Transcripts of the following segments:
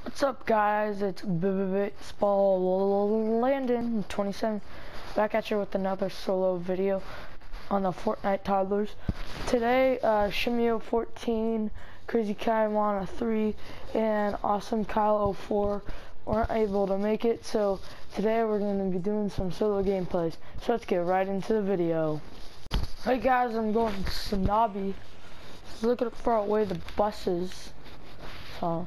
What's up, guys? It's Spall Landon 27 back at you with another solo video on the Fortnite toddlers. Today, Shimio 14, Crazy Kaiwana 3, and Awesome Kyle 04 weren't able to make it, so today we're going to be doing some solo gameplays. So let's get right into the video. Hey guys, I'm going to Snobby. Looking for away the buses. So.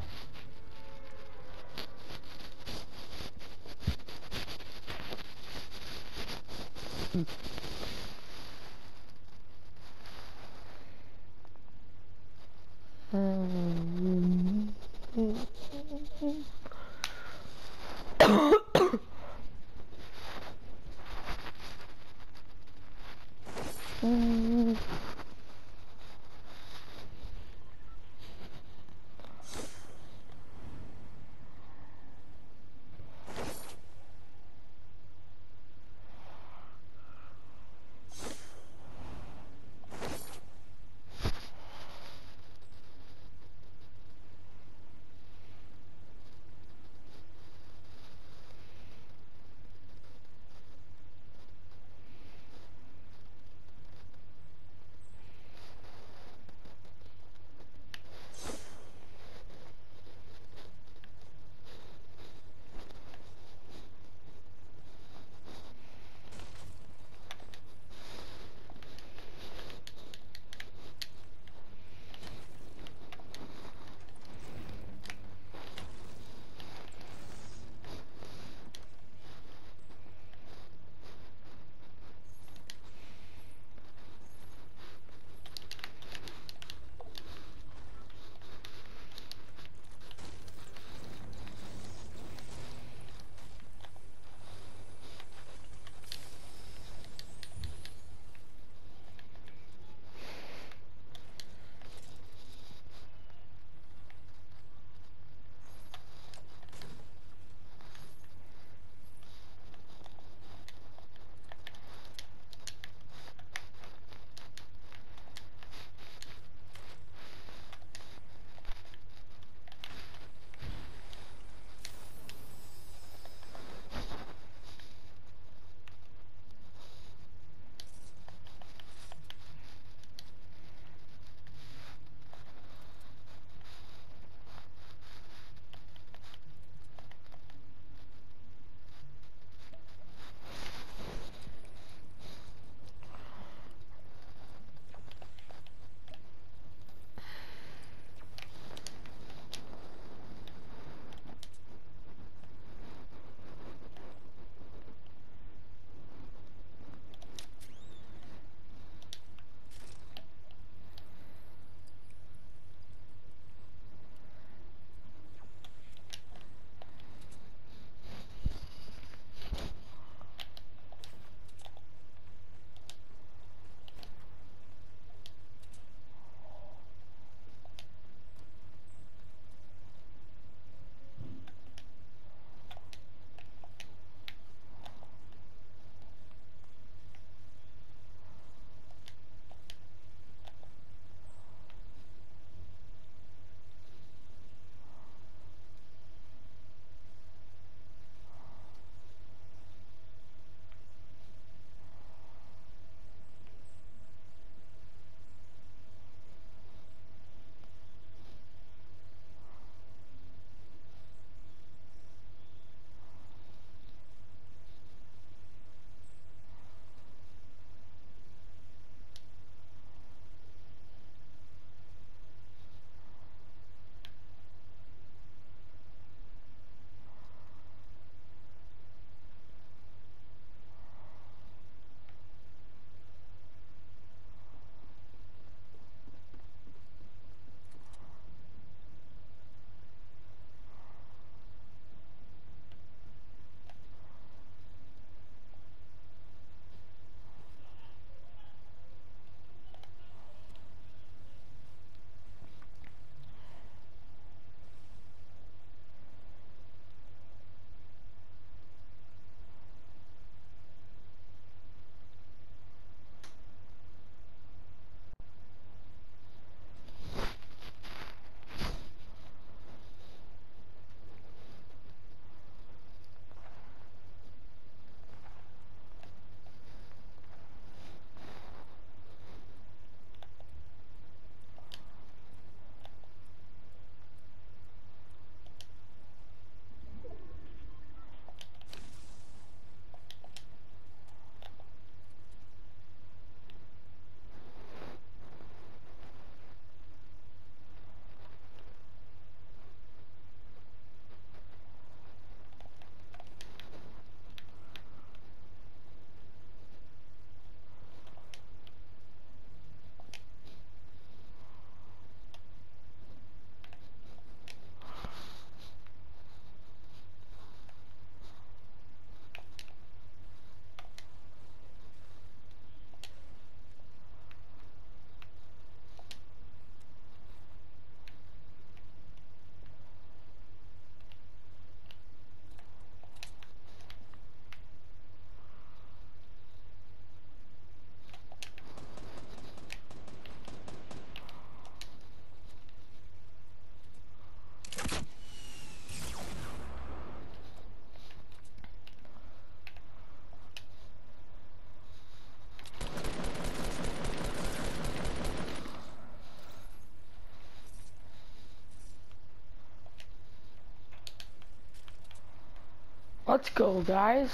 Let's go, guys.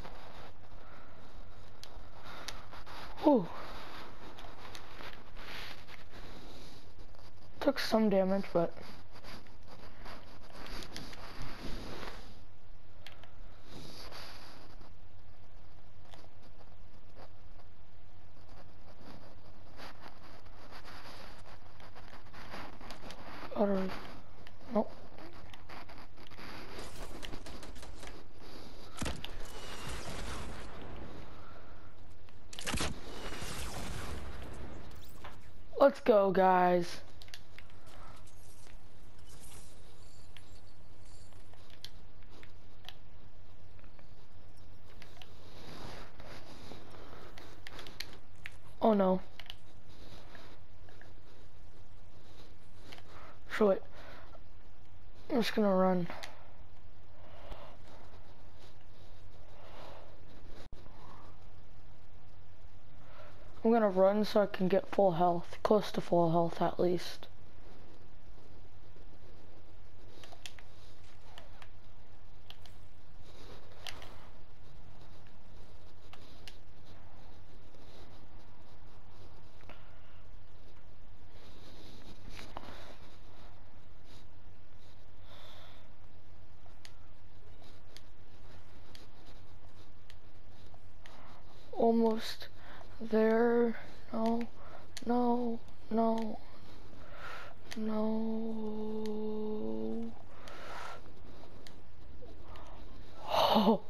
Whew. Took some damage, but nope. Let's go, guys. Oh no. Shit. I'm just gonna run. I'm gonna run so I can get full health, close to full health at least. Almost there. No, no, no, no. Oh.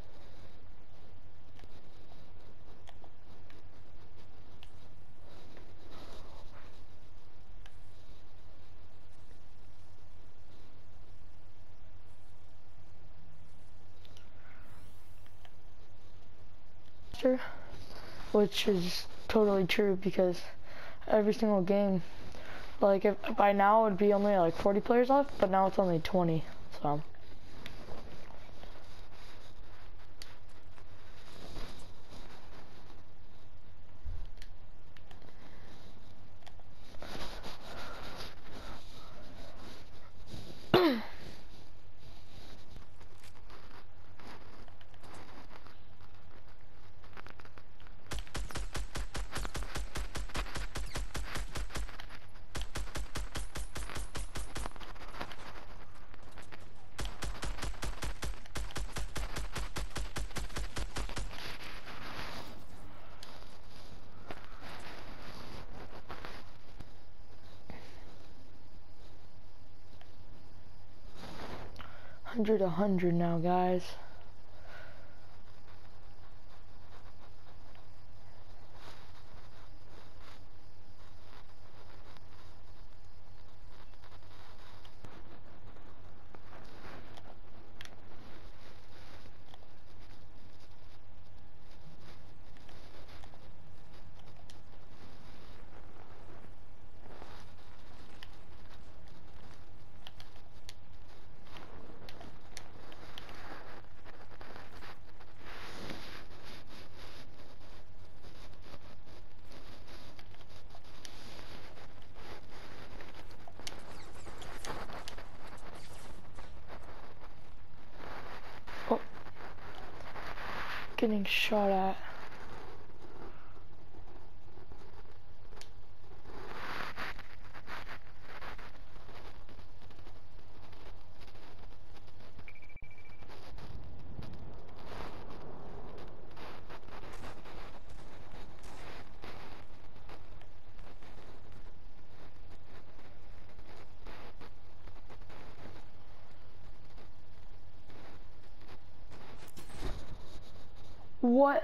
Which is totally true because every single game, like if by now it would be only like 40 players left, but now it's only 20, so. A hundred now, guys. Oh. Getting shot at. What?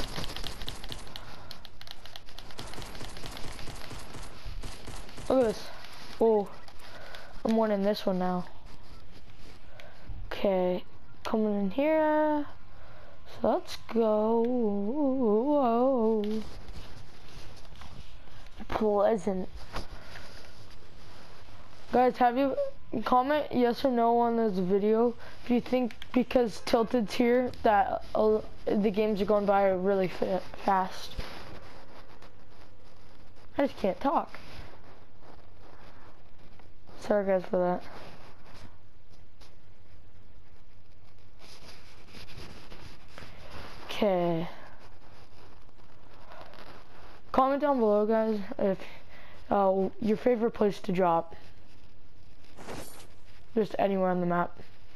Look at this. Oh, I'm winning this one now. Okay, coming in here. So let's go. Whoa. Pleasant. Guys, have you comment yes or no on this video if you think because Tilted's here that the games are going by really fast. I just can't talk. Sorry guys for that. Okay. Comment down below, guys, if your favorite place to drop. Just anywhere on the map.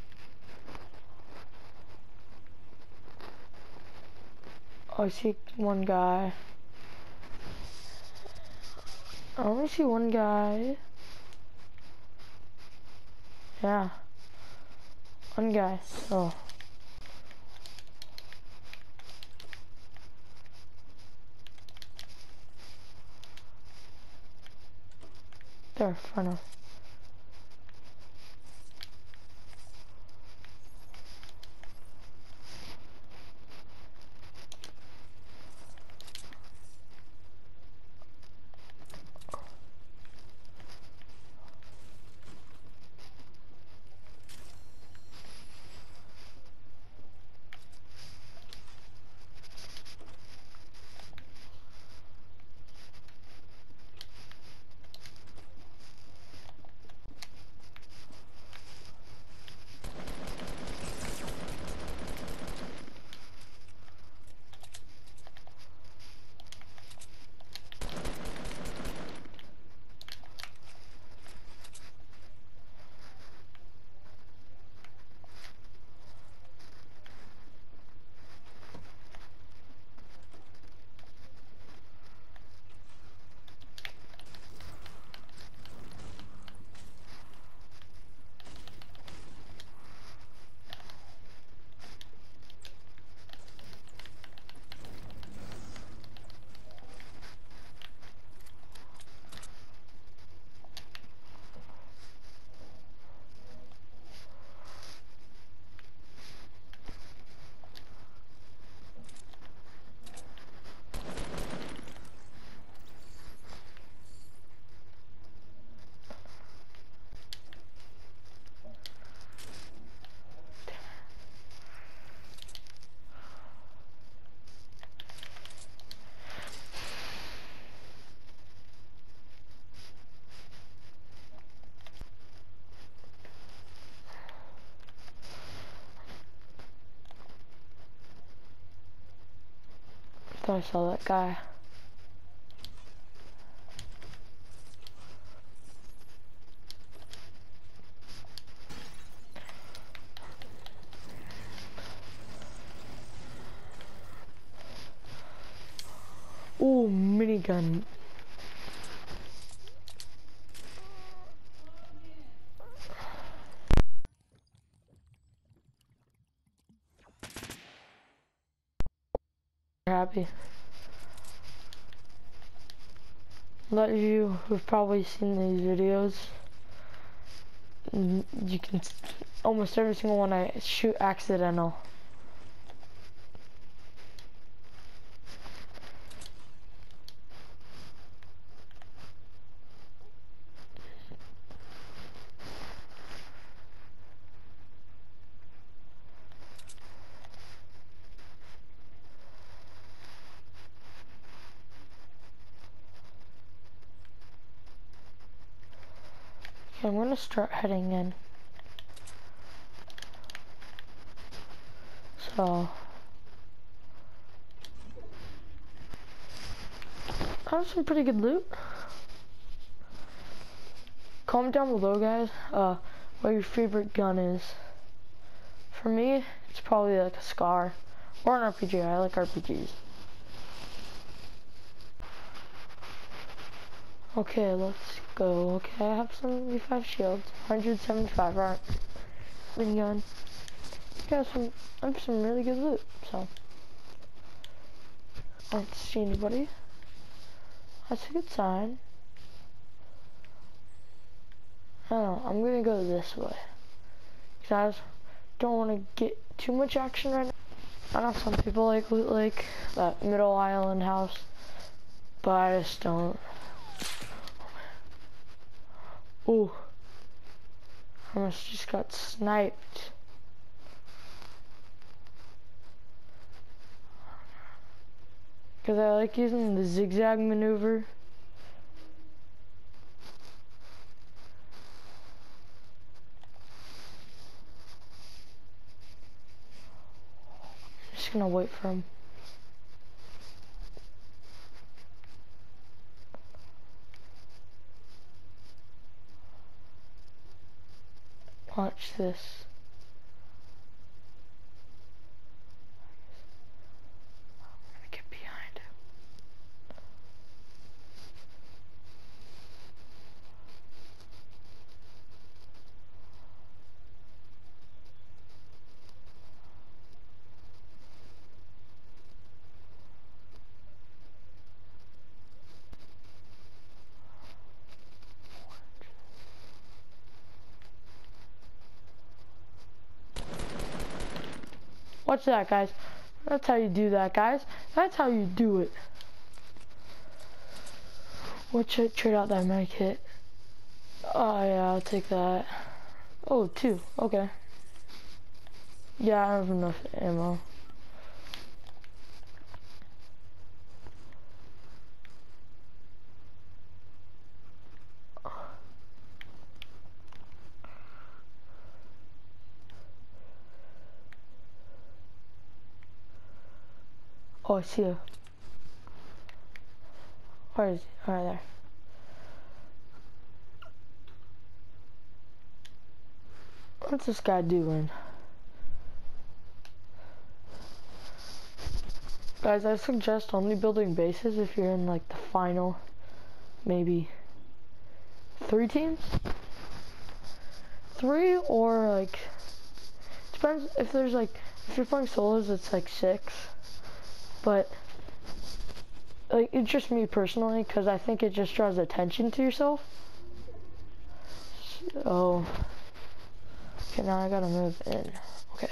Oh, I see one guy. I only see one guy. Yeah. One guy. Oh. There, front of. Thought I saw that guy. Ooh, minigun. Happy. A lot of you who've probably seen these videos, you can, almost every single one I shoot accidental. Okay, I'm gonna start heading in. So, I have some pretty good loot. Comment down below, guys, what your favorite gun is. For me, it's probably like a SCAR or an RPG. I like RPGs. Okay, let's go. Okay, I have some V5 shields, 175, right? Minigun. I have some really good loot, so. I don't see anybody. That's a good sign. I don't know, I'm gonna go this way. Because I don't want to get too much action right now. I know some people like Loot Lake, that middle island house, but I just don't. Ooh. I almost just got sniped. Because I like using the zigzag maneuver. Just gonna wait for him. Watch this. I'm gonna get behind him. Watch that, guys. That's how you do that, guys. That's how you do it. Watch it, trade out that med kit. Oh yeah, I'll take that. Oh, 2, okay. Yeah, I have enough ammo. Oh, I see you. Where is he? Right there. What's this guy doing? Guys, I suggest only building bases if you're in like the final, maybe 3 teams? 3 or like, depends if there's like, if you're playing solos it's like 6. But like, it's just me personally, because I think it just draws attention to yourself. So, okay, now I gotta move in. Okay.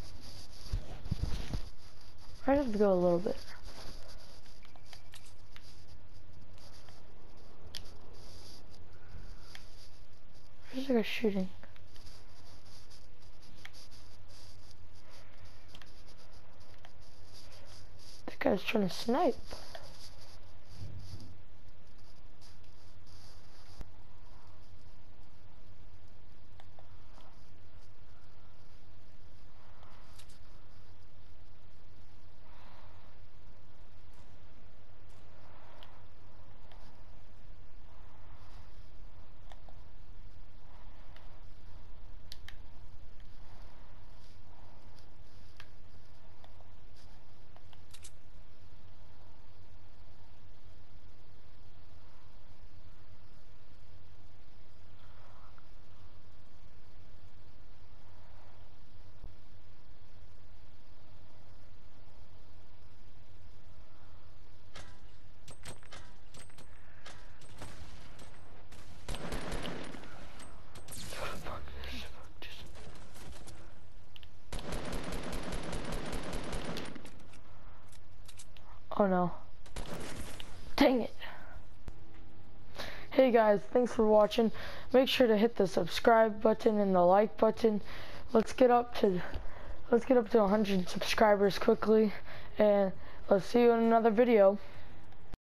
I have to go a little bit. Where's the guy shooting? That guy's trying to snipe. Oh no. Dang it. Hey guys, thanks for watching. Make sure to hit the subscribe button and the like button. Let's get up to 100 subscribers quickly, and let's see you in another video.